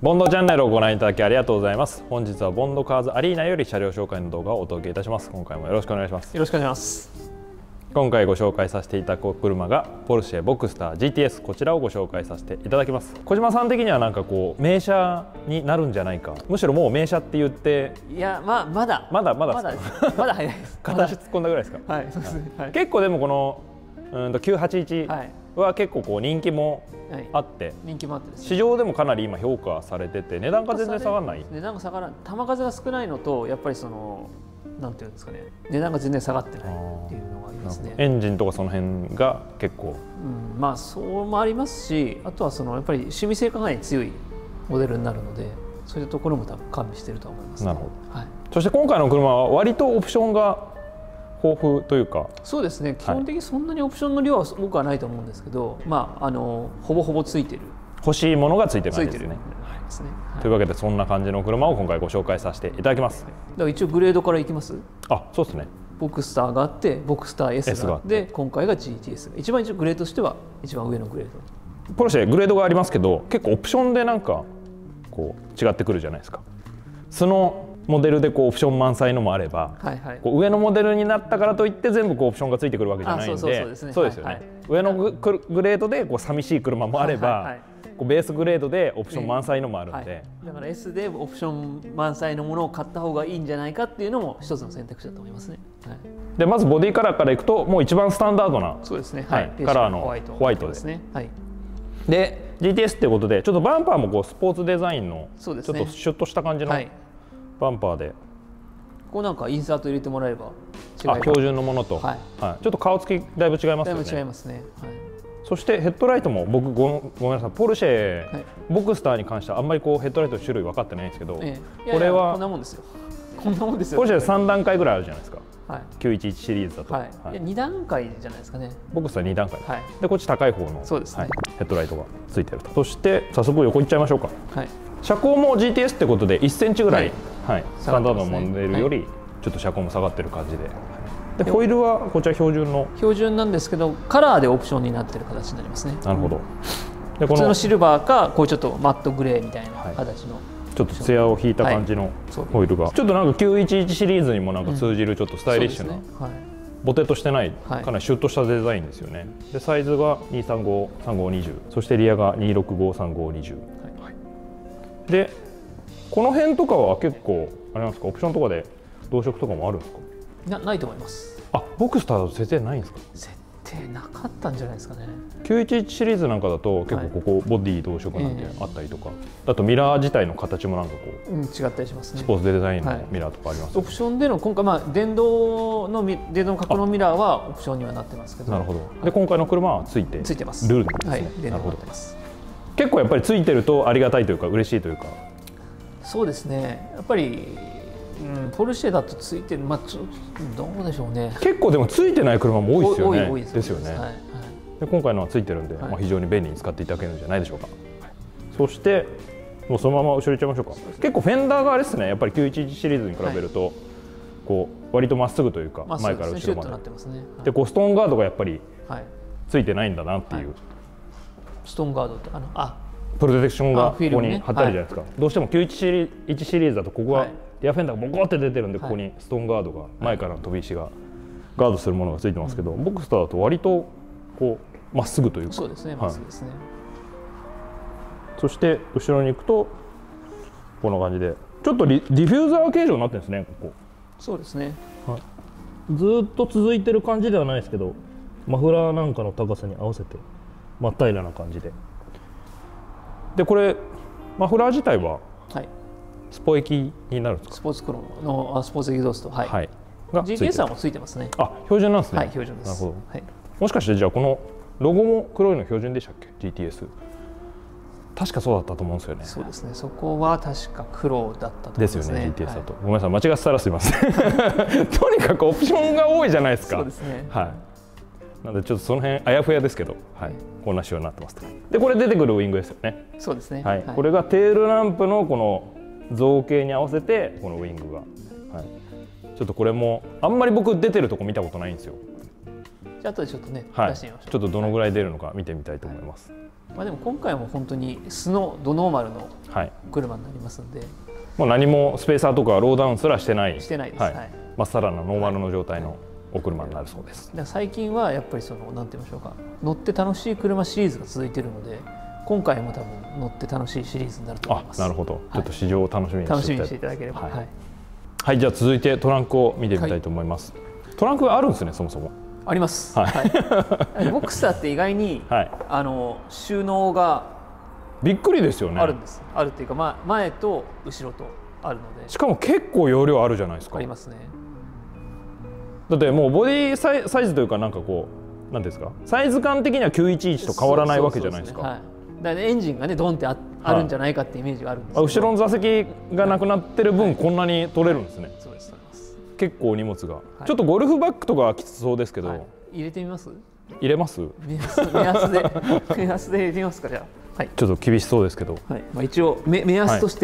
ボンドチャンネルをご覧いただきありがとうございます。本日はボンドカーズアリーナより車両紹介の動画をお届けいたします。今回もよろしくお願いします。 よろしくお願いします。 今回ご紹介させていただく車がポルシェボクスター GTS、 こちらをご紹介させていただきます。小島さん的にはなんかこう名車になるんじゃないか、むしろもう名車って言って。 いや、まだ早いです。 片足突っ込んだぐらいですか。 はい、そうですね。はい、 結構でもこの981は結構こう人気もあって、 人気もあってですね、 市場でもかなり今評価されてて、値段が全然下がらない。 値段が下がらない、球数が少ないのと、やっぱりそのなんていうんですかね、値段が全然下がってないっていうのがありますね。 エンジンとかその辺が結構、 まあそうもありますし、あとはそのやっぱり趣味性がかなり強いモデルになるので、そういうところも多分加味していると思います、ね。 なるほど。はい、そして今回の車は割とオプションが豊富というか。 そうですね、基本的にそんなにオプションの量は多くはないと思うんですけど、まあほぼほぼついてる、 欲しいものがついてる感じですね。というわけでそんな感じの車を今回ご紹介させていただきます。 だから一応グレードからいきます。 あ、そうですね。 ボクスターがあって、ボクスター S があって、今回が GTS が一番グレードとしては一番上のグレード。 ポルシェグレードがありますけど、結構オプションでなんかこう違ってくるじゃないですか。そのモデルでこうオプション満載のもあれば、こう上のモデルになったからといって全部こうオプションがついてくるわけじゃないんで、そうですよね。上のグレードでこう寂しい車もあれば、こうベースグレードでオプション満載のもあるんで、 だから S でオプション満載のものを買った方がいいんじゃないかっていうのも一つの選択肢だと思いますね。 でまずボディカラーからいくと、もう一番スタンダードなそうですね、 カラーのホワイトですね。で GTS っていうことで、ちょっとバンパーもこうスポーツデザインのちょっとシュッとした感じのバンパーで、 こうなんかインサート入れてもらえば標準のものと、ちょっと顔つきだいぶ違いますよね。 だいぶ違いますね。 そしてヘッドライトも僕ごめんなさい、ポルシェボクスターに関してはあんまりこうヘッドライトの種類分かってないんですけど、これはこんなもんですよ。こんなもんですよ。 ポルシェ3段階ぐらいあるじゃないですか。911シリーズだと 2段階じゃないですかね。 ボクスター2段階で、こっち高い方のヘッドライトがついてると。そして早速横行っちゃいましょうか。車高も GTS ってことで1センチぐらいスタンダードのモデルよりちょっと車高も下がってる感じで、ホイールはこちら標準なんですけど、カラーでオプションになってる形になりますね。なるほど。 普通のシルバーかこうちょっとマットグレーみたいな形の、 ちょっとツヤを引いた感じのホイールが、ちょっとなんか911シリーズにもなんか通じるちょっとスタイリッシュな、ボテッとしてないかなりシュッとしたデザインですよね。でサイズが235、3520、そしてリアが265、3520。でこの辺とかは結構あれなんですか、オプションとかで同色とかもあるんですか。 ないと思います。 あ、ボクスターだと設定ないんですか。 設定なかったんじゃないですかね。 911シリーズなんかだと結構ここボディ同色なんであったりとか、あとミラー自体の形もなんかこう違ったりしますね。 スポーツデザインのミラーとかあります。 オプションでの今回電動の角のミラーはオプションにはなってますけど。 なるほど。で今回の車はついてます。ルールですね。なるほど。結構やっぱりついてるとありがたいというか嬉しいというか。 そうですね。やっぱりポルシェだとついてる、どうでしょうね。 結構でもついてない車も多いですよね。ですよね。で今回のはついてるんで、非常に便利に使っていただけるんじゃないでしょうか。そしてもうそのまま後ろ行っちゃいましょうか。結構フェンダーがあれですね、やっぱり911シリーズに比べるとこう割とまっすぐというか、前から後ろまででこうストーンガードがやっぱりついてないんだなっていう。 ストーンガードってプロテクションがここに貼ってあるじゃないですか。どうしても911シリーズだとここがリアフェンダーがボコって出てるんで、ここにストーンガードが前からの飛び石がガードするものがついてますけど、ボクスターだと割とこうまっすぐというか。 そうですね、まっすぐですね。 そして後ろに行くとこんな感じでちょっとディフューザー形状になってるんですね。ここそうですね。 ずっと続いてる感じではないですけど、マフラーなんかの高さに合わせて真っ平らな感じで。でこれマフラー自体はスポ液になるんですか。 スポーツクロのスポーツエキゾースト、GTS はもうついてますね。 あ、標準なんですね。 はい、標準です。 なるほど。もしかしてじゃあこのロゴも黒いの標準でしたっけ、 GTS。確かそうだったと思うんですよね。 そうですね。そこは確か黒だったと思いますね。 ですよね。GTS だと。ごめんなさい、間違ってたらすいません。とにかくオプションが多いじゃないですか。 そうですね。 なのでちょっとその辺あやふやですけど、こんな仕様になってますと。でこれ出てくるウイングですよね。 そうですね。 これがテールランプのこの造形に合わせてこのウイングが、ちょっとこれもあんまり僕出てるとこ見たことないんですよ。 じゃあ後でちょっとね、出してみましょう。 ちょっとどのぐらい出るのか見てみたいと思います。 まあでも今回も本当に素のドノーマルの車になりますんで、 もう何もスペーサーとかローダウンすらしてないです。 まっさらなノーマルの状態のお車になるそうです。 最近はやっぱりそのなんて言いましょうか、乗って楽しい車シリーズが続いているので、今回も多分乗って楽しいシリーズになると思います。 なるほど。ちょっと試乗を楽しみにしていただければ。 はい、じゃあ続いてトランクを見てみたいと思います。トランクがあるんですね、そもそも。 あります。ボクサーって意外に収納がびっくりですよね。 あるんです。あるっていうか、前と後ろとあるので。 しかも結構容量あるじゃないですか。 ありますね。 だってもうボディサイズというか、なんかこうなんですか、サイズ感的には911と変わらないわけじゃないですか。 だからエンジンがねドンってあるんじゃないかってイメージがあるんですけど、 後ろの座席がなくなってる分こんなに取れるんですね。 そうです。 結構荷物が、ちょっとゴルフバッグとかはきつそうですけど、 入れてみます？ 入れます？ 目安で入れてみますか、じゃあ。 ちょっと厳しそうですけど、 一応目安として、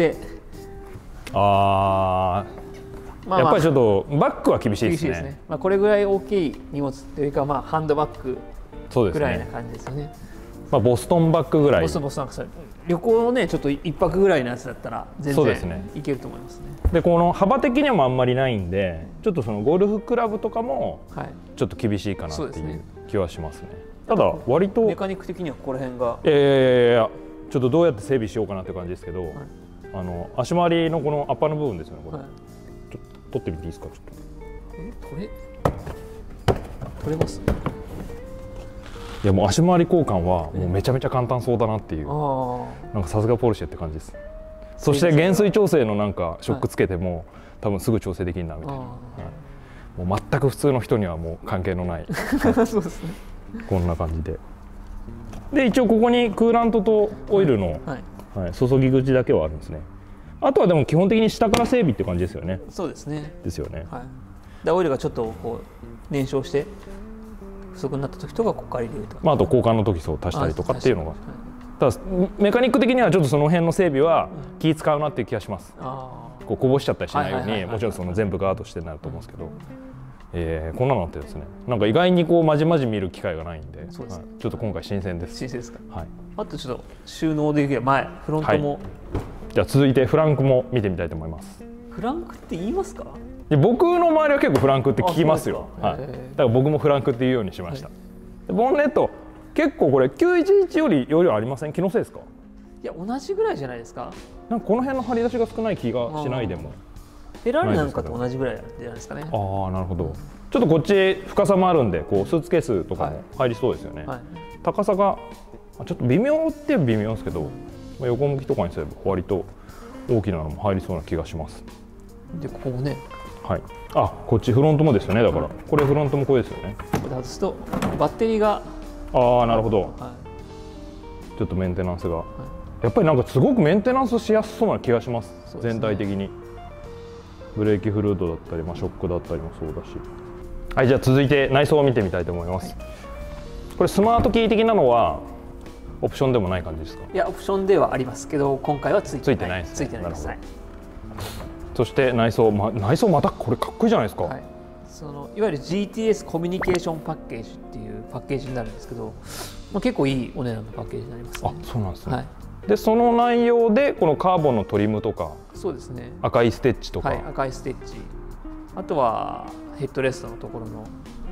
やっぱりちょっとバッグは厳しいですね。 これぐらい大きい荷物というか、ハンドバッグぐらいな感じですよね。 ボストンバッグぐらい。 旅行のね、ちょっと1泊ぐらいのやつだったら全然いけると思いますね。 でこの幅的にもあんまりないんで、ちょっとそのゴルフクラブとかもちょっと厳しいかなっていう気はしますね。ただ割とメカニック的にはここら辺がちょっとどうやって整備しようかなって感じですけど、足回りのこのアッパーの部分ですよね。これちょっと取ってみていいですか？ちょっと取れます？ いやもう足回り交換はもうめちゃめちゃ簡単そうだなっていう、なんかさすがポルシェって感じです。そして減衰調整のなんかショックつけても多分すぐ調整できるなみたいな、もう全く普通の人にはもう関係のないそうですね。 こんな感じで一応ここにクーラントとオイルの注ぎ口だけはあるんですね。あとはでも基本的に下から整備って感じですよね。 そうですね。 ですよね。 でオイルがちょっとこう燃焼して不足になった時とかここから入れるとか、 あと交換の時そう足したりとかっていうのが、ただメカニック的にはちょっとその辺の整備は気使うなっていう気がします。こうこぼしちゃったりしないように、もちろんその全部ガードしてなると思うんですけど、こんなのあってですね、なんか意外にこうまじまじ見る機会がないんで、ちょっと今回新鮮です。 新鮮ですか。あとちょっと収納できる前フロントも、 じゃあ続いてフランクも見てみたいと思います。 フランクって言いますか？ 僕の周りは結構フランクって聞きますよ。だから僕もフランクって言うようにしました。ボンネット結構これ911より容量ありません？気のせいですか？ いや同じぐらいじゃないですか。 なんかこの辺の張り出しが少ない気がしないでも。 フェラーリなんかと同じぐらいじゃないですかね。 なるほど。ちょっとこっち深さもあるんで、こうスーツケースとかも入りそうですよね。高さがちょっと微妙って微妙ですけど、横向きとかにすれば割と大きなのも入りそうな気がします。 でここもね。 こっちフロントもですよね。だからこれフロントもこれですよね。 これ外すとバッテリーがなるほど。ちょっとメンテナンスが、やっぱりなんかすごくメンテナンスしやすそうな気がします。全体的にブレーキフルードだったり、ショックだったりもそうだし。じゃあ続いて内装を見てみたいと思います。これスマートキー的なのはオプションでもない感じですか？ いやオプションではありますけど、今回はついてないです。 ついてないです。そして内装またこれかっこいいじゃないですか。 いわゆる GTS コミュニケーションパッケージっていうパッケージになるんですけど、結構いいお値段のパッケージになります、ね。 そうなんですね。でその内容でこのカーボンのトリムとか、 そうですね。 赤いステッチとか、 赤いステッチ、あとはヘッドレストのところの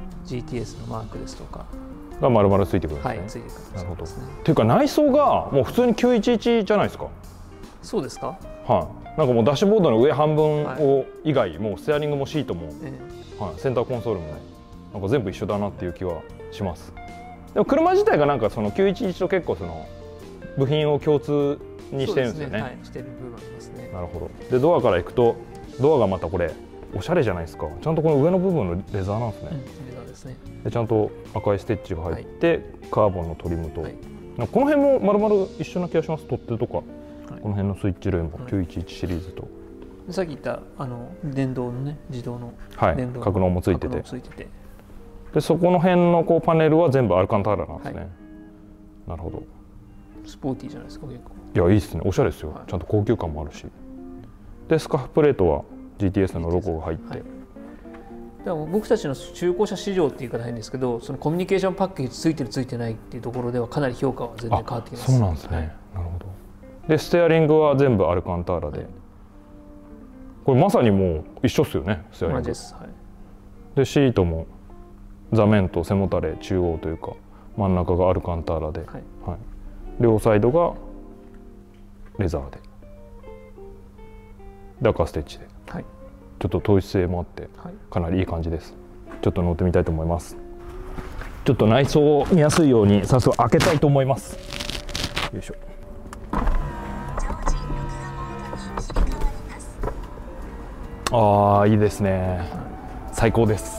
GTS のマークですとかが丸々ついてくるんですね。 ついてくる。 なるほど。というか内装がもう普通に911じゃないですか。 そうですか。 なんかもうダッシュボードの上半分を以外、もうステアリングもシートも、センターコンソールもなんか全部一緒だなっていう気はします。でも車自体がなんかその911と結構その部品を共通にしてるんですよね。 してる部分ありますね。 なるほど。でドアから行くとドアがまたこれおしゃれじゃないですか。ちゃんとこの上の部分のレザーなんですね。 レザーですね。 でちゃんと赤いステッチが入って、カーボンのトリムと、この辺も丸々一緒な気がします。取っ手とか。この辺のスイッチ類も911シリーズと、 さっき言った電動のね、自動の格納もついてて、でそこの辺のこうパネルは全部アルカンターラなんですね。なるほど。 スポーティーじゃないですか。結構いやいいですね。おしゃれですよ。ちゃんと高級感もあるし、でスカーフプレートは GTS のロゴが入って、 だから僕たちの中古車市場っていう言い方変ですけど、そのコミュニケーションパッケージついてるついてないっていうところではかなり評価は全然変わってきます。 そうなんですね、はい、なるほど。でステアリングは全部アルカンターラで、はい、これまさにもう一緒っすよね、ステアリング。同じです、はい、でシートも座面と背もたれ中央というか真ん中がアルカンターラで、はいはい、両サイドがレザーで赤ステッチで、はい、ちょっと統一性もあってかなりいい感じです。ちょっと乗ってみたいと思います。ちょっと内装を見やすいように早速開けたいと思います。よいしょ。ああ、いいですね。最高です。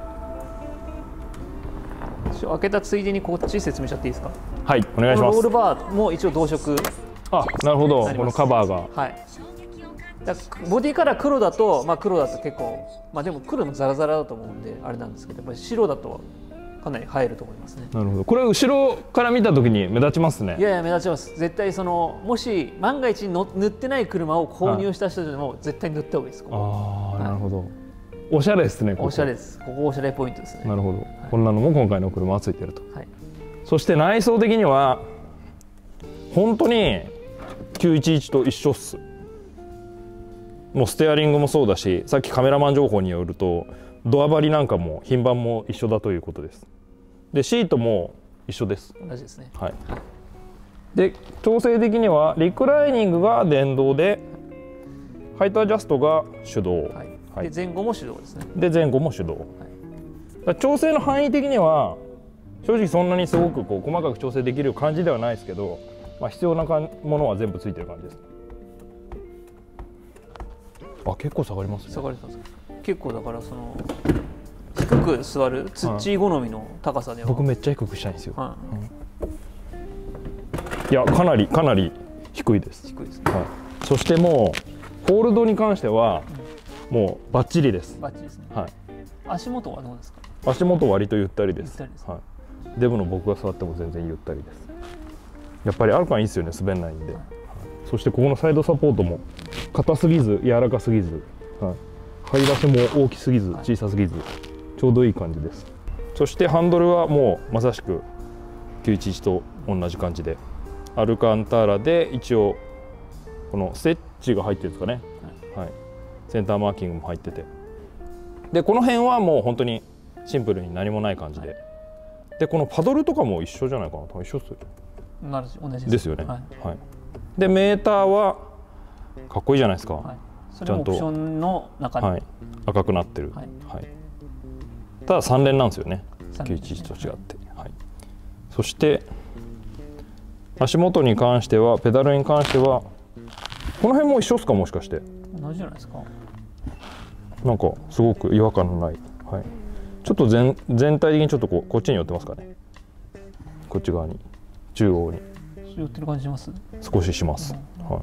開けたついでにこっち説明しちゃっていいですか。 はい、お願いします。 ロールバーも一応同色。 あ、なるほど。このカバーが。 はい。ボディカラー黒だと、黒だと結構、でも黒もザラザラだと思うんであれなんですけど、やっぱり白だとかなり映えると思いますね。 なるほど。これは後ろから見た時に目立ちますね。 いやいや目立ちます。絶対もし万が一塗ってない車を購入した人でも絶対塗った方がいいです。 ああ、なるほど。おしゃれですね。 おしゃれです。ここおしゃれポイントですね。 なるほど。こんなのも今回の車はついてると。はい。そして内装的には本当に911と一緒っす。もうステアリングもそうだし、さっきカメラマン情報によるとドア張りなんかも品番も一緒だということです。でシートも一緒です。 同じですね。 はい。で調整的にはリクライニングが電動で、ハイトアジャストが手動。はい。 はい、で前後も手動ですね。 で前後も手動。はい、調整の範囲的には正直そんなにすごくこう細かく調整できる感じではないですけど、必要なものは全部ついてる感じです。あ、結構下がりますね。 下がります。結構だから低く座るツッチー好みの高さでは、 僕めっちゃ低くしたいんですよ。はい、いやかなり低いです。 低いですね。 はい、そしてもうホールドに関してはもうバッチリです。 バッチリですね。 はい。 足元はどうですか。 足元割とゆったりです。 ゆったりです。 はい。デブの僕が座っても全然ゆったりです。やっぱりアルカンいいですよね、滑らないんで。はい、そしてここのサイドサポートも硬すぎず柔らかすぎず、はい、張り出しも大きすぎず小さすぎず、ちょうどいい感じです。そしてハンドルはもうまさしく911と同じ感じでアルカンターラで、一応このステッチが入ってるんですかね、はい、センターマーキングも入ってて、でこの辺はもう本当にシンプルに何もない感じで、でこのパドルとかも一緒じゃないかな。多分一緒っすよ。 同じですよね。はい、はい、でメーターはかっこいいじゃないですか。はい、 それもオプションの中に、 はい、赤くなってる。はい、はい、ただ3連なんですよね、911と違って。はい、そして足元に関しては、ペダルに関してはこの辺も一緒っすか。もしかして同じじゃないですか。 なんかすごく違和感のない、はい、ちょっと全体的にちょっとこっちに寄ってますかね。こっち側に中央に寄ってる感じします。 少しします。はい、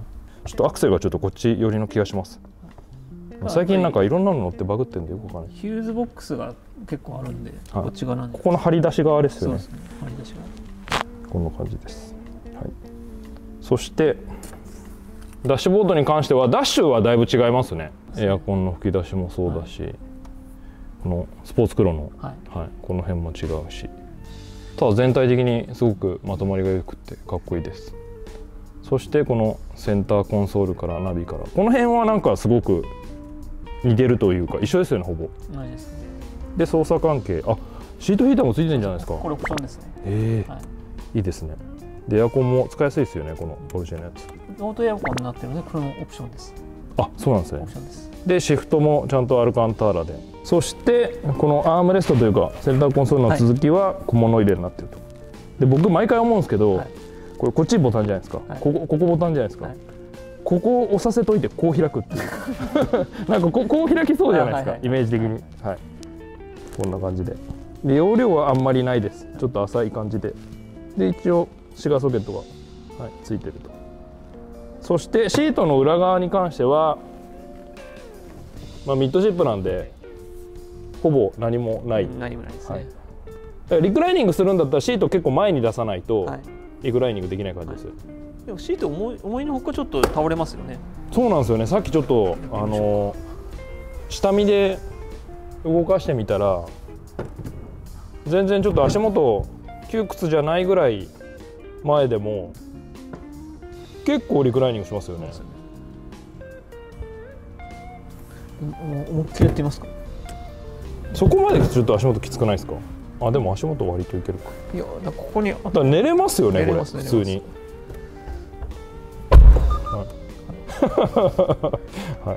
ちょっとアクセルがちょっとこっち寄りの気がします。最近なんかいろんなの乗ってバグってんでよくわかんない。 ヒューズボックスが結構あるんで、はい、こっち側なんで、 ここの張り出し側ですよね。 そうですね、張り出し側。 こんな感じです。はい、そしてダッシュボードに関してはダッシュはだいぶ違いますね。エアコンの吹き出しもそうだし、はい、このスポーツクロの、はいはい、この辺も違うし、ただ全体的にすごくまとまりがよくてかっこいいです。そしてこのセンターコンソールからナビからこの辺はなんかすごく似てるというか一緒ですよね、ほぼ。 同じですね。 で操作関係、あ、シートヒーターもついてるんじゃないですか。 これオプションですね。 はい、いいですね。でエアコンも使いやすいですよね、このポルシェのやつ。 オートエアコンになってるのでこれもオプションです。 あ、そうなんですね。 オプションです。 でシフトもちゃんとアルカンターラで、そしてこのアームレストというかセンターコンソールの続きは小物入れになってると。で僕毎回思うんですけど、はい、これこっちボタンじゃないですか、はい、ここボタンじゃないですか、はい、ここを押させといてこう開くっていうなんかこう開きそうじゃないですか、イメージ的に。はい、こんな感じで容量はあんまりないです。ちょっと浅い感じで、で一応シガーソケットが、はい、ついてると。そしてシートの裏側に関しては、ミッドシップなんでほぼ何もない。 何もないですね。はい、 だからリクライニングするんだったらシート結構前に出さないとリクライニングできない感じです。はい、 でもシート思いのほかちょっと倒れますよね。 そうなんですよね。さっきちょっと下見で動かしてみたら全然ちょっと足元窮屈じゃないぐらい前でも結構リクライニングしますよね。 思いっきりやってみますか。 そこまでちょっと足元きつくないですか。あ、でも足元割といけるか。 いや、ここにあと寝れますよね、これ普通に。はい、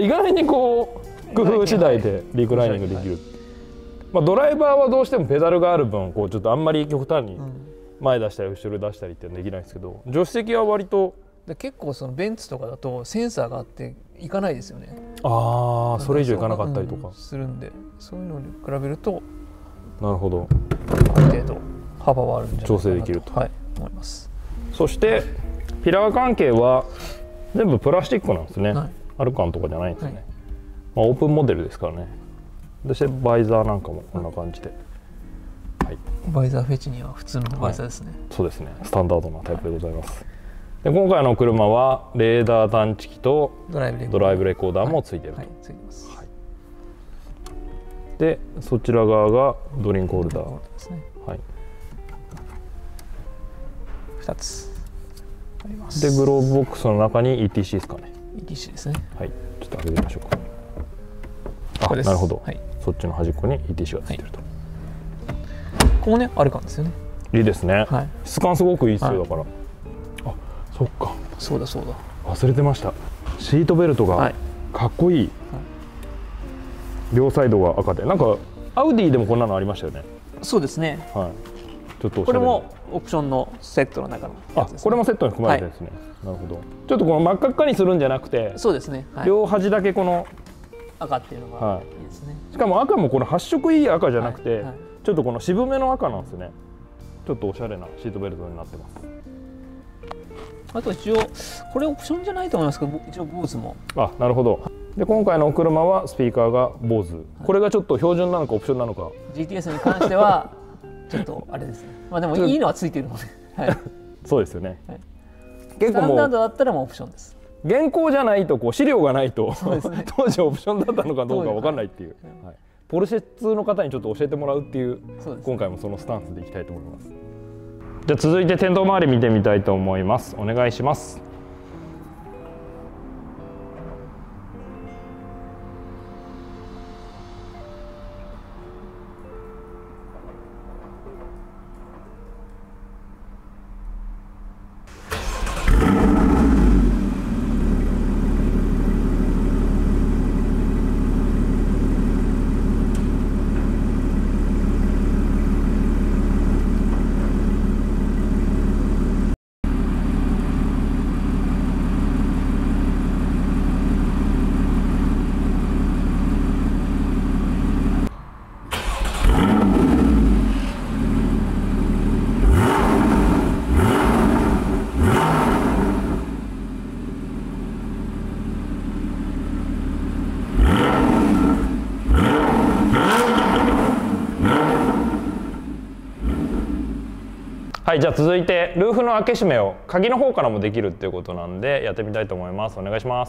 意外にこう工夫次第でリクライニングできる。まあ、ドライバーはどうしてもペダルがある分こうちょっとあんまり極端に前出したり後ろ出したりっていうのはできないですけど、助手席は割と結構そのベンツとかだとセンサーがあっていかないですよね。 ああ、それ以上いかなかったりとかするんで、そういうのに比べるとなるほど、 ある程度幅はあるんじゃないかなと調整できると、 はい、思います。 そしてピラー関係は全部プラスチックなんですね、 はい、 アルカンとかじゃないんですね、 はい、 まあ、オープンモデルですからね。そしてバイザーなんかもこんな感じで、はい、 バイザーフェチには普通のバイザーですね、 はい、そうですね、スタンダードなタイプでございます。で今回の車はレーダー探知機とドライブレコーダーもついていると、はいはい、ついてます、はい、でそちら側がドリンクホルダーですね、はい、 2つあります。 でグローブボックスの中に ETC ですかね。 ETC ですね、 はい、ちょっと開けてみましょうか。あ、なるほど、はい、そっちの端っこに ETC がついてると、はい、 ここもねあるかんですよね。 いいですね、はい、質感すごくいいですよ、 はい、 だから、あ、そっか、 そうだそうだ、 忘れてました。シートベルトがかっこいい、はい、両サイドが赤で、なんかアウディでもこんなのありましたよね。 そうですね、はい、 ちょっとこれもオプションのセットの中のやつですね。 あ、これもセットに含まれてるんですね、はい、なるほど。ちょっとこの真っ赤っかにするんじゃなくて、 そうですね、はい、 両端だけこの赤っていうのがいいですね、はい、 しかも赤もこの発色いい赤じゃなくて、はいはい、ちょっとこの渋めの赤なんですね。ちょっとおしゃれなシートベルトになってます。 あと一応これオプションじゃないと思いますけど、一応 BOSE も、 あ、なるほど。で今回のお車はスピーカーが BOSE、これがちょっと標準なのかオプションなのか、 GTS に関してはちょっとあれですね。まあでもいいのはついているので、はい、 そうですよね、はい、 結構もうスタンダードだったらもうオプションです。 現行じゃないとこう資料がないと、ね、当時オプションだったのかどうか分かんないっていう、はい、ポルシェ通の方にちょっと教えてもらうっていう、今回もそのスタンスでいきたいと思います。じゃあ続いて天道周り見てみたいと思います。お願いします。はい、じゃあ続いてルーフの開け閉めを鍵の方からもできるっていうことなんでやってみたいと思います。お願いします。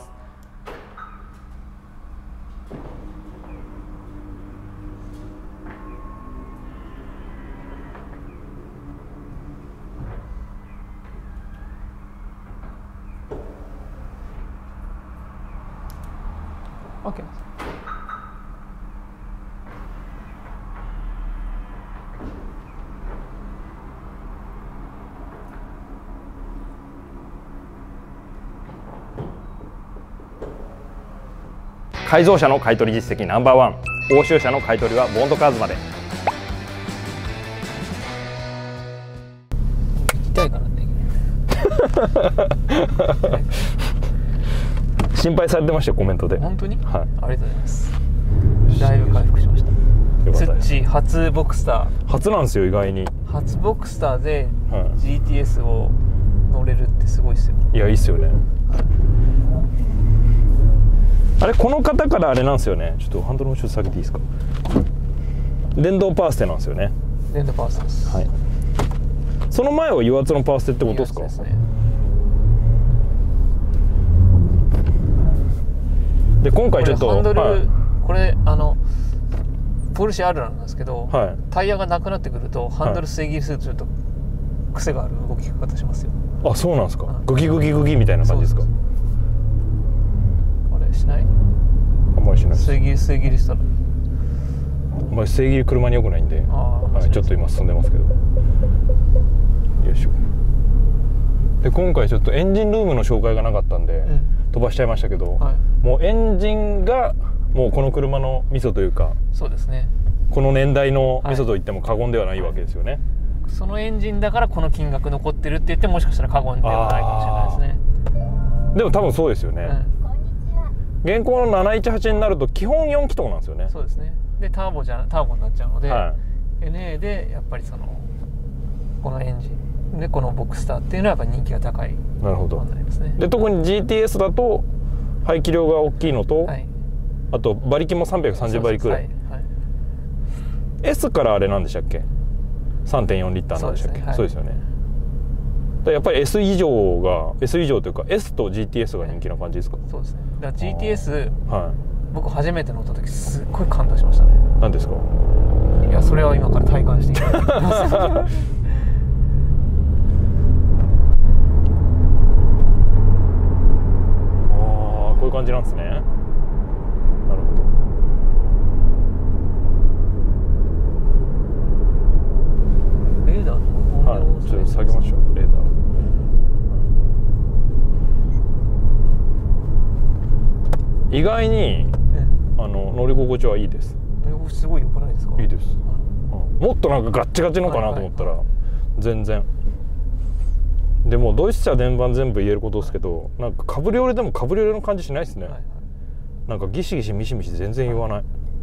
OK。 改造車の買取実績ナンバーワン、欧州車の買取はボンドカーズまで。 痛いからね。 心配されてましたよ、コメントで。 本当に？ はい。 ありがとうございます。だいぶ回復しました。ツッチ初ボクスター。 初なんですよ、意外に。 初ボクスターで GTS を乗れるってすごいですよ。 いや、いいっすよね。あれ、この方からあれなんですよね。ちょっとハンドルもちょっと下げていいですか。電動パーステなんですよね。 電動パーステです。 はい。その前は油圧のパーステってことですか。ですね。で今回ちょっとハンドル、はい、これポルシェあるあるなんですけど、はい、タイヤがなくなってくるとハンドル水切りするとちょっと癖がある動き方しますよ。 あ、そうなんですか。グギグギグギみたいな感じですか。 あれしない？ あんまりしない。 水切りしたら。 あんまり水切り車に良くないんで、はい、ちょっと今進んでますけど。よいしょ。で今回ちょっとエンジンルームの紹介がなかったんで、飛ばしちゃいましたけど、はい、もうエンジンがもうこの車のミソというか、 そうですね、この年代のミソと言っても過言ではないわけですよね。 そのエンジンだからこの金額残ってるって言ってもしかしたら過言ではないかもしれないですね。 でも多分そうですよね、現行の718になると基本4気筒なんですよね。 そうですね。でターボになっちゃうので、はい、NA でやっぱりこのエンジンでこのボックスターっていうのはやっぱ人気が高い。 なるほど。で特に GTS だと排気量が大きいのと、はい、あと馬力も330馬力くらい、はいはい、S からあれなんでしたっけ、 3.4 リッターなんでしたっけ。そうですよね。やっぱり S 以上というか S と GTS が人気な感じですか。 そうですね。だから GTS、はい、僕初めて乗った時すっごい感動しましたね。 何ですか。 いやそれは今から体感していきたいと思いますこういう感じなんですね。なるほど。 レーダーの音量をちょっと下げましょう。レーダー。意外に乗り心地はいいです。 乗り心地すごい良くないですか。 いいです、もっとなんかガッチガチのかなと思ったら全然。でもドイツ車全般全部言えることですけど、なんかカブリオレでもカブリオレの感じしないですね。なんかギシギシミシミシ全然言わない。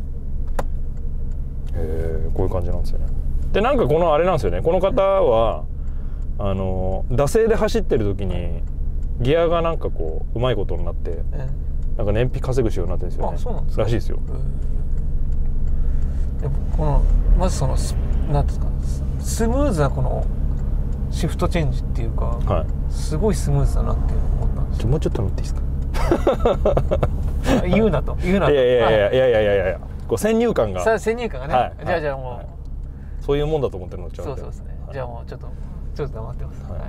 こういう感じなんですよね。でなんかこのあれなんですよね、この方は惰性で走ってる時にギアがなんかこううまいことになってなんか燃費稼ぐ仕様になってるんですよね。 あ、そうなんですか。 らしいですよ。 でもまずなんですか、スムーズなこのシフトチェンジっていうか、はい、すごいスムーズだなって思ったんですよ。 もうちょっと乗っていいですか。 言うなと。 いやこう先入観が。 先入観がね。はい、じゃあもう、はい、 そういうもんだと思って乗っちゃう。 そうですね。はい、じゃあもうちょっと黙ってます。はい 、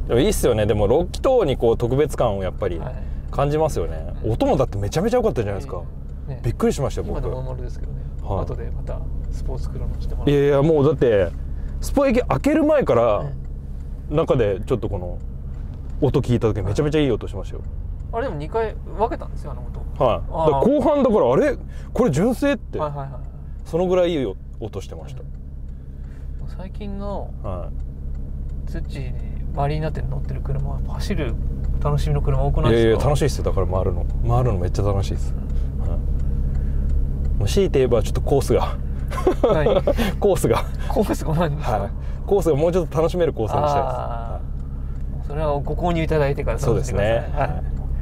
でもいいっすよね。でも6気筒にこう特別感をやっぱり感じますよね。音もだってめちゃめちゃ良かったじゃないですか。びっくりしましたよ僕。 今のままですけどね。後でまたスポーツクロノしてもらって。 いやもうだってスポ液開ける前から中でちょっとこの音聞いた時めちゃめちゃいい音しましたよ。 あれでも2回分けたんですよ、あの音。 はい。後半だからあれこれ純正って、そのぐらいいい音してました。 最近の土にマリーナ店乗ってる車は走る楽しみの車多くないですか。 いや楽しいですよ。だから回るのめっちゃ楽しいです。強いて言えばちょっとコースがコースが何ですか。 はい、コースがもうちょっと楽しめるコースにしたいです。はい、 それはご購入いただいてからそうですね。はい、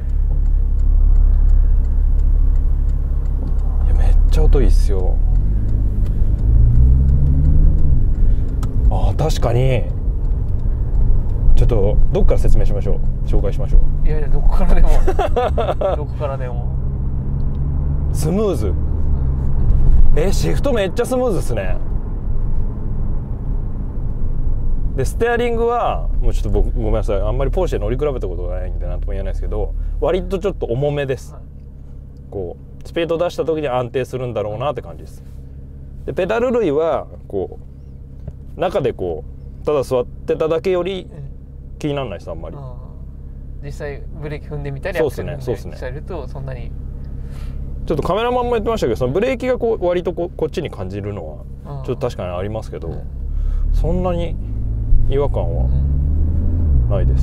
いやめっちゃ音いいっすよ。確かにちょっとどっから説明しましょう。紹介しましょう。いやどこからでもどこからでもスムーズ。シフトめっちゃスムーズですね。でステアリングはもうちょっと僕ごめんなさい、あんまりポルシェ乗り比べたことがないんで何とも言えないですけど、割とちょっと重めです。こうスピード出した時に安定するんだろうなって感じです。でペダル類はこう中でこうただ座ってただけより気にならないです。あんまり実際ブレーキ踏んでみたりアクセル踏んでみたりとそんなに。 ちょっとカメラマンも言ってましたけど、そのブレーキがこう割とこっちに感じるのはちょっと確かにありますけど、そんなに違和感はないです。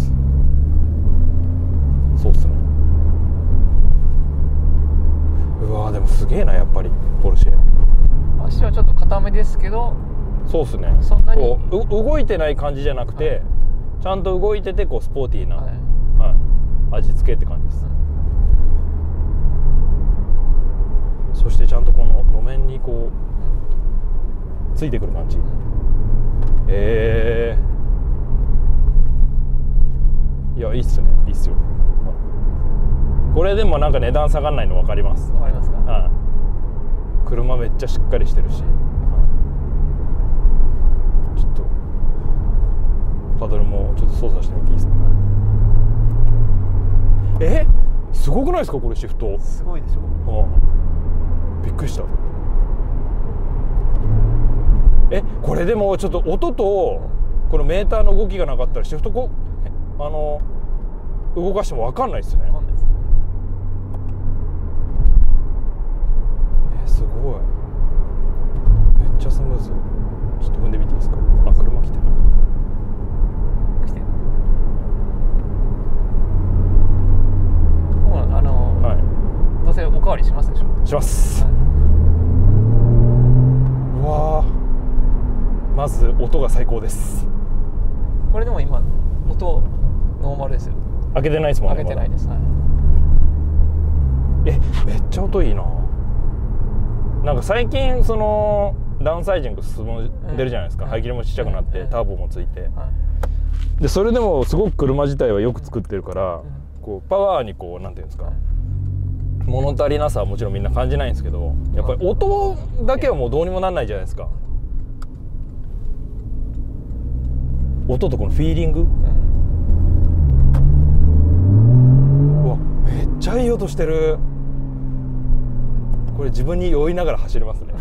そうっすね。うわーでもすげえなやっぱりポルシェ。 足はちょっと硬めですけど。 そうっすね。そんなにこう動いてない感じじゃなくて、ちゃんと動いててこうスポーティーな、味付けって感じです。そしてちゃんとこの路面にこうついてくる感じ。いやいいっすね。いいっすよ。これでもなんか値段下がらないの分かります。 分かりますか。 車めっちゃしっかりしてるし、ちょっとパドルもちょっと操作してみていいですか？すごくないですかこれシフト。 すごいでしょ。 びっくりした。これでもちょっと音とこのメーターの動きがなかったらシフト動かしても分かんないですね。すごい、めっちゃスムーズ。ちょっと踏んでみていいですか？車来てる。 どうせおかわりしますでしょ？ します。うわー、まず音が最高です。 これでも今音ノーマルですよ。 開けてないですもんね。 開けてないです。 めっちゃ音いいな。なんか最近そのダウンサイジング進んでるじゃないですか。排気量もちっちゃくなってターボもついて、でそれでもすごく車自体はよく作ってるから、こうパワーにこうなんていうんですか、物足りなさはもちろんみんな感じないんですけど、やっぱり音だけはもうどうにもなんないじゃないですか。音とこのフィーリング、うわめっちゃいい音してる。これ自分に酔いながら走れますね。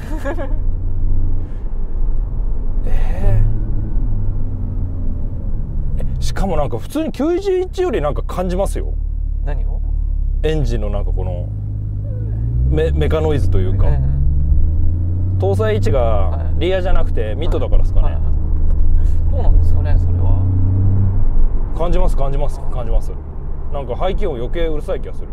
しかもなんか普通に911よりなんか感じますよ。 何を？ エンジンのなんかこのメカノイズというか、搭載位置がリアじゃなくてミッドだからですかね。 そうなんですかね。それは感じます。なんか排気音余計うるさい気がする。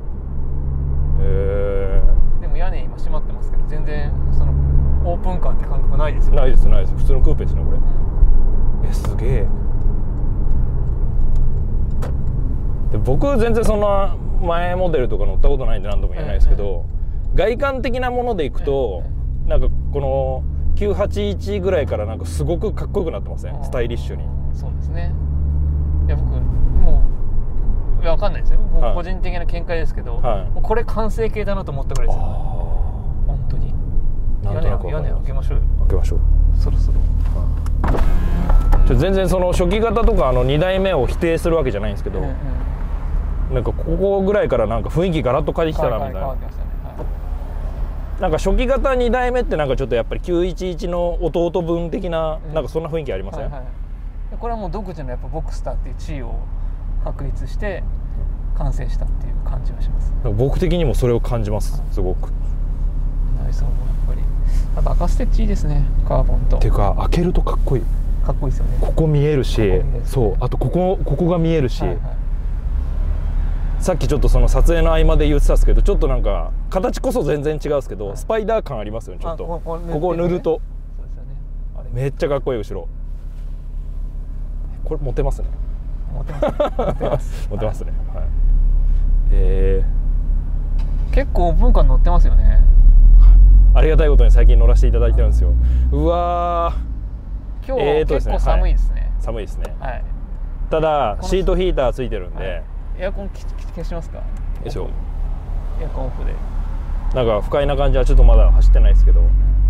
でも屋根今閉まってますけど、全然そのオープン感って感覚ないですよね。 ないです。普通のクーペですねこれ。すげえ。で僕全然そんな前モデルとか乗ったことないんで何度も言えないですけど、外観的なものでいくと、なんかこの981ぐらいからなんかすごくかっこよくなってますね。スタイリッシュに。 そうですね。いや僕もう分かんないですよ。もう個人的な見解ですけど、もうこれ完成形だなと思ったぐらいですよね。本当に。屋根開けましょうよ。 開けましょう。 そろそろ。 全然その初期型とか2代目を否定するわけじゃないんですけど、なんかここぐらいからなんか雰囲気ガラッと変えてきたなみたいな。なんか初期型2代目ってなんかちょっとやっぱり911の弟分的ななんかそんな雰囲気ありません？ これはもう独自のやっぱボクスターっていう地位を確立して完成したっていう感じがします。 僕的にもそれを感じます。すごく。 内装もやっぱりあと赤ステッチいいですね。カーボンと。 ていうか開けるとかっこいい。 かっこいいですよね。 ここ見えるし、そうあとここが見えるし。さっきちょっとその撮影の合間で言ってたんですけど、ちょっとなんか形こそ全然違うんですけど、スパイダー感ありますよね。ちょっとここを塗るとめっちゃかっこいい。後ろこれ持てますね。持てますね。 結構オープンカー乗ってますよね。 ありがたいことに最近乗らせていただいてるんですよ。うわー、 今日結構寒いですね。 寒いですね。ただシートヒーターついてるんで、 エアコン消しますか？ でしょ。 エアコンオフで。 なんか不快な感じはちょっとまだ走ってないですけど。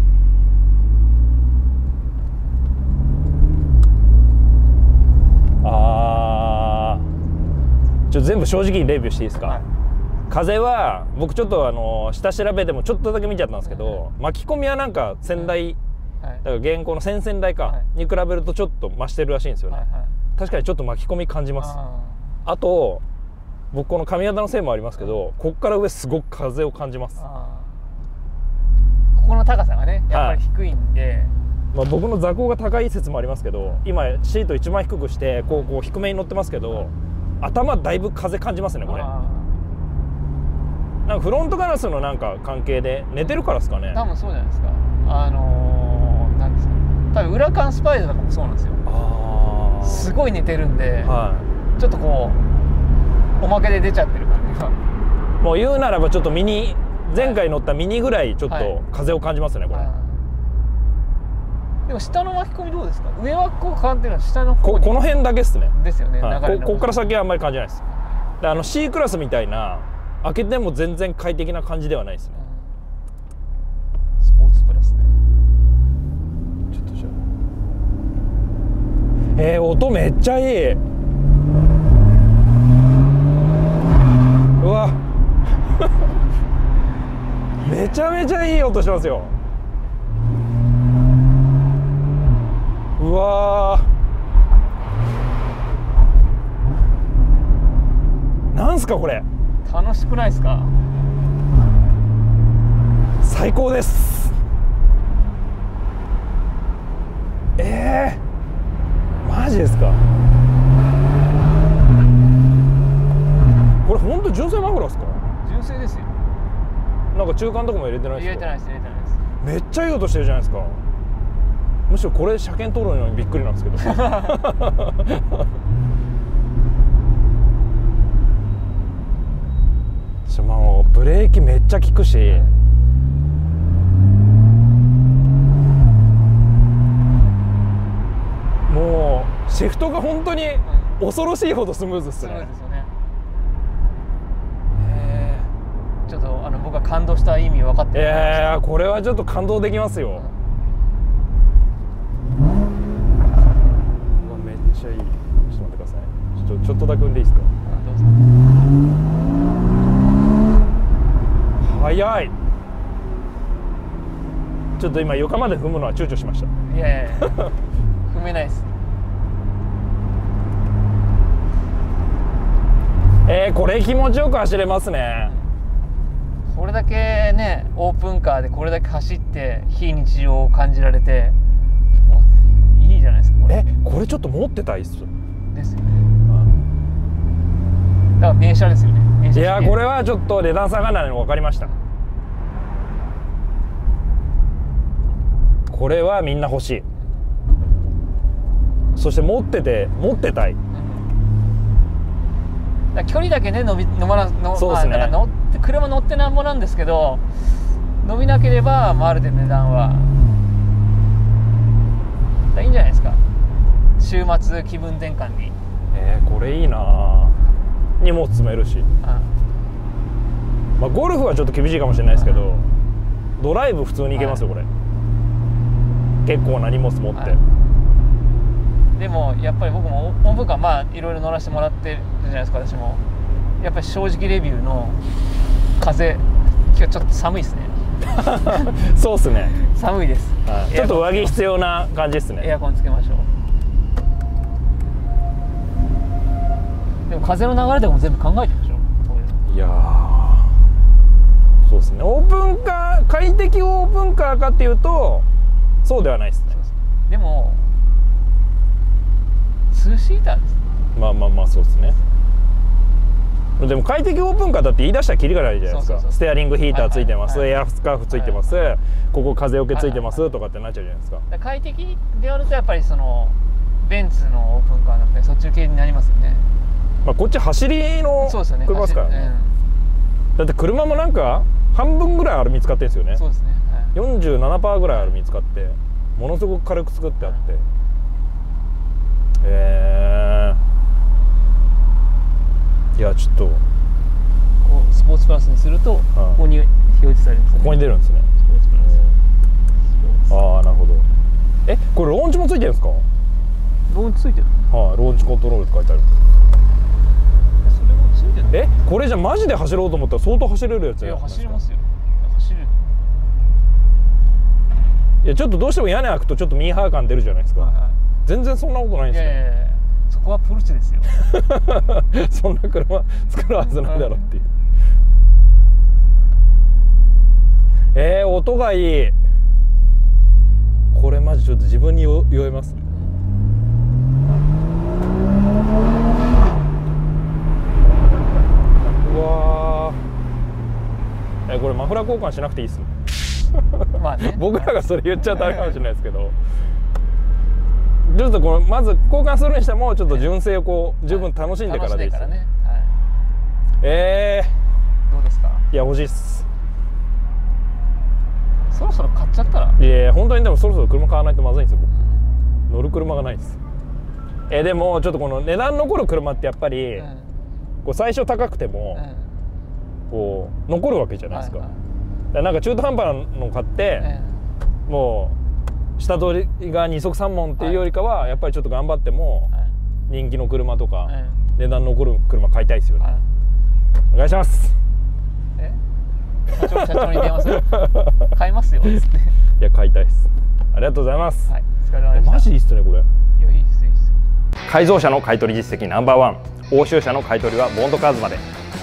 全部正直にレビューしていいですか？風は僕ちょっと下調べでもちょっとだけ見ちゃったんですけど、巻き込みはなんか先代、だから現行の先々代かに比べるとちょっと増してるらしいんですよね。確かにちょっと巻き込み感じます。あと僕この髪型のせいもありますけど、ここから上すごく風を感じます。ここの高さがねやっぱり低いんで、 僕の座高が高い説もありますけど、今シート一番低くしてこう低めに乗ってますけど、頭だいぶ風感じますねこれ。なんかフロントガラスのなんか関係で寝てるからですかね。 多分そうじゃないですか。なんですか、多分裏間スパイダーとかもそうなんですよ。すごい寝てるんで、ちょっとこうおまけで出ちゃってる感じが。 もう言うならばちょっと前回乗ったミニぐらいちょっと風を感じますねこれ。 でも下の巻き込みどうですか？上はこう変わってるのは下の方にこの辺だけですね。 ですよね。 ここから先はあんまり感じないです。でC クラスみたいな開けても全然快適な感じではないですね。 音めっちゃいい。うわめちゃめちゃいい音しますよ。うわなんすかこれ。 楽しくないですか。 最高です。マジですか。これ本当純正マフラーですか。 純正ですよ。 なんか中間とかも入れてないですか。 入れてないです、入れてないです。 めっちゃいい音してるじゃないですか。むしろこれ車検通るのにびっくりなんですけどもうブレーキめっちゃ効くし、もうシフトが本当に恐ろしいほどスムーズですね。 そうですよね。ちょっと僕は感動した意味分かってない。 これはちょっと感動できますよ。うわめっちゃいい。ちょっと待ってください。ちょっとだけ踏んでいいですか。 どうぞ。 早い。ちょっと今床まで踏むのは躊躇しました。 いやいや踏めないです。 これ気持ちよく走れますね。 これだけねオープンカーでこれだけ走って非日常を感じられてもういいじゃないですかこれ。 これちょっと持ってたいっす。 ですよね。だから名車ですよね。 いやこれはちょっと値段下がらないの分かりました。これはみんな欲しい。そして持ってたい。 距離だけね飲まなそうですね。 だから車乗ってなんぼなんですけど、伸びなければ、ある程度値段はいいんじゃないですか。週末気分転換に。 これいいな。荷物詰めるし、ゴルフはちょっと厳しいかもしれないですけど、ドライブ普通に行けますよこれ。結構な荷物持って。 でもやっぱり僕もオープンカーいろいろ乗らせてもらってるじゃないですか。私もやっぱり正直レビューの風、今日ちょっと寒いですねそうですね。 寒いです。 ちょっと上着必要な感じですね。 エアコンつけましょう。でも風の流れとかも全部考えてるでしょ。 いやそうですね。オープンカー、快適オープンカーかっていうとそうではないですね。 でも2シーターです。 そうですね。でも快適オープンカーだって言い出したらキリがないじゃないですか。ステアリングヒーターついてます、エアスカーフついてます、ここ風よけついてますとかってなっちゃうじゃないですか。 快適であるとやっぱりそのベンツのオープンカーだったりそっち系になりますよね。 こっち走りの車ですからね。だって車もなんか半分ぐらいあれ見つかってるんですよね。 そうですね。 47% ぐらいあれ見つかってものすごく軽く作ってあって、いやちょっとスポーツプラスにするとここに表示されるんですね。 ここに出るんですね。 スポーツプラス。 なるほど。これローンチもついてるんですか。 ローンチついてる。 ローンチコントロールって書いてある。 それもついてる。 これじゃマジで走ろうと思ったら相当走れるやつや。 いや走れますよ。走れる。 いやちょっとどうしても屋根開くとちょっとミーハー感出るじゃないですか。全然そんなことないんですよ。 そこはポルシェですよそんな車作るはずないだろうっていう。音がいい。これマジちょっと自分に酔えます。うわこれマフラー交換しなくていいっす僕らがそれ言っちゃダメかもしれないですけど、ちょっとこれまず交換するにしてもちょっと純正を十分楽しんでからでいいですよね。 どうですか。 いや欲しいっす。 そろそろ買っちゃったら。 いや本当にでもそろそろ車買わないとまずいんですよ。僕乗る車がないです。でもちょっとこの値段残る車ってやっぱり、こう最初高くても、こう残るわけじゃないですか。なんか中途半端なの買って、もう下取りが2足3門っていうよりかは、やっぱりちょっと頑張っても人気の車とか値段残る車買いたいですよね。お願いします。 社長に電話する。買いますよっつって。いや、買いたいです。ありがとうございます。 はい、お疲れ様でした。 マジいいっすねこれ。いや、いいですいいです。 改造車の買取実績ナンバー1、欧州車の買取はボンドカーズまで。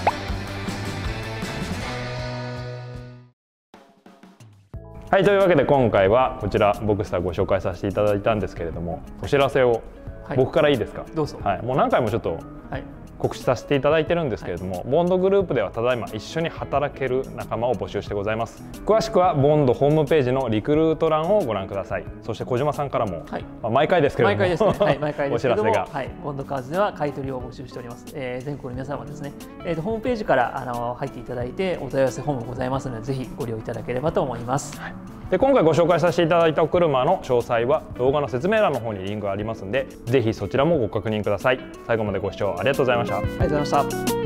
はい、というわけで今回はこちらボクスターご紹介させていただいたんですけれども、お知らせを僕からいいですか。 どうぞ。 はい、もう何回もちょっと告知させていただいてるんですけれども、ボンドグループではただいま一緒に働ける仲間を募集してございます。詳しくはボンドホームページのリクルート欄をご覧ください。そして小島さんからも、毎回ですけれども、 毎回ですね、はい、毎回ですけれども、 お知らせが、 ボンドカーズでは買い取りを募集しております。全国の皆様ですね、ホームページから入っていただいてお問い合わせフォームございますので、ぜひご利用いただければと思います。 で今回ご紹介させていただいたお車の詳細は動画の説明欄の方にリンクがありますので、ぜひそちらもご確認ください。最後までご視聴ありがとうございました。 ありがとうございました。